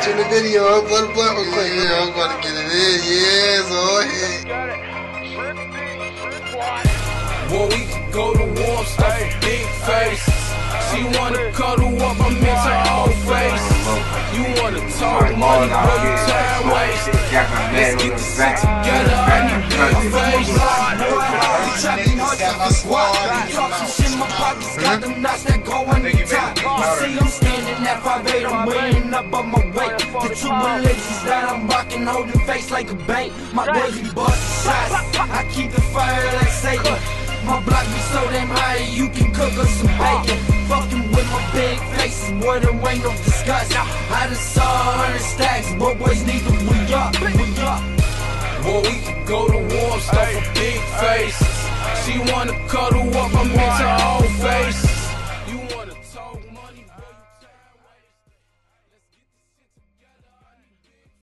watching the video. Go to butt real quick. Yeah, I'm about to get it in. Yeah, so ahead. Boy, we can go to war, stuff a big face. She wanna cuddle up, I'm into old face. You wanna talk money, boy, you time waste. Let's get the shit together, I need big face. We trapping hard for the squad. Talk some shit in my pockets, got them knots that go on the top. You see, I'm standing at 5'8", I'm weighing up on my weight. The true religions that I'm rocking, holding face like a bank. My boys be bustin' shots, I keep the fire like Satan. My block be so damn high, you can cook us some bacon. Fucking with my big faces, boy, there ain't no discuss. I done saw 100 stacks, but boys need to re-up. Boy, we can go to war, stuff a big face. She wanna cuddle up, I'm into all